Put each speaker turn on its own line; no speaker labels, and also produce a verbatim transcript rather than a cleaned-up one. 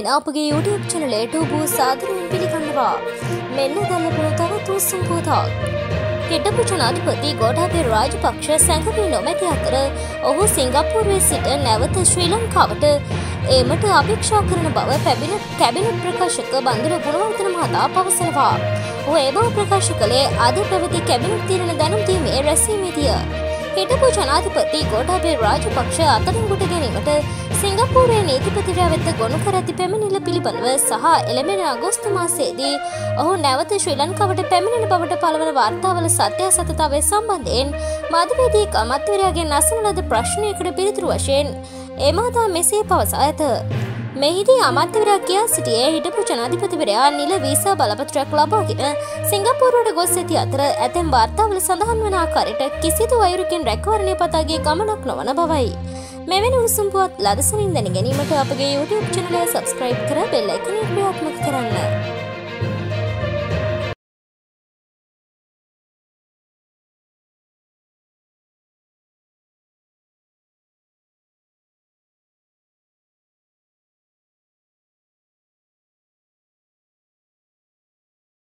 අපගේ YouTube චැනලයට ඔබ සාදරයෙන් පිළිගන්නවා. මෙන්න දැනගුණු තවත් උණුසුම් පුවතක්. හිටපු ජනාධිපති ගෝඨාභය රාජපක්ෂ සැඟවී නොමැති අතර ඔහු සිංගප්පූරුවේ සිට නැවත ශ්‍රී ලංකාවට ඒමට අපේක්ෂා කරන බව කැබිනට් ප්‍රකාශක බන්දුල ගුණවර්ධන මහතා පවසනවා. ඔහු ඒ බව ප්‍රකාශ කළේ අද පැවති කැබිනට් තීරණ දැනුම් දීමේ රැස්වීමේදී. හිටපු ජනාධිපති ගෝඨාභය රාජපක්ෂ අත්අඩංගුවට ගැනීමට සිංගප්පූරුවේ නීතිපතිවරයා වෙත ගොනු කර ඇති පැමිණිල්ල පිළිබඳව සහ එළඹෙන අගෝස්තු මාසයේදී ඔහු නැවත ශ්‍රී ලංකාවට පැමිණෙන බවට පළවන වාර්තාවල සත්‍යාසත්‍යතාවය සම්බන්ධයෙන් මාධ්‍යවේදියෙක් අමාත්‍යවරයාගෙන් අසන ලද ප්‍රශ්නයකට පිළිතුරු වශයෙන් ඒ මහතා මෙසේ පවසා ඇත. මෙහිදී අමාත්‍යවරයා කියා සිටියේ හිටපු ජනාධිපතිවරයා නිල වීසා බලපත්‍රයක් ලබාගෙන සිංගප්පූරුවට ගොස් ඇති අතර ඇතැම් වාර්තාවල සඳහන් වන ආකාරයට කිසිදු අයුරකින් රැකවරණය පතා ගිය ගමනක් නොවන බවයි. මෙවැනි උණුසුම් පුවත් ලදසනින් දැන ගැනීමට අපගේ YouTube චැනලය සබ්ස්ක්‍රයිබ් කර බෙල් අයිකනය ක්‍රියාත්මක කරන්න.